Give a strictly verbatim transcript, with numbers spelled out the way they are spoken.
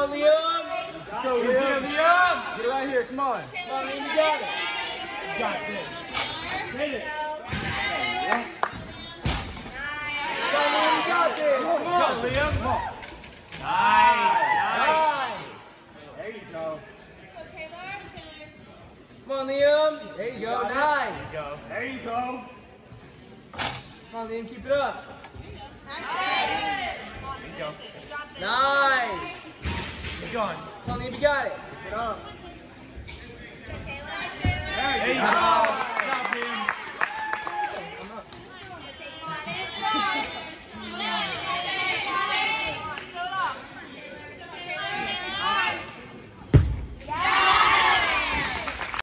on, Liam. Let's go, Liam. Liam. Get right here. Come on. Come on, Liam. You got it. You got this. Hit it. Yeah. Come on, Liam. You got this. Come on, Liam. Come on. Nice. Nice. There you go. Let's go, Taylor. Come on, Liam. There you go. Nice. There you go. There you go. Come on, Liam. Keep it up. Nice. There you go. Nice. Keep going. Come on, Liam. You got it. Keep it up.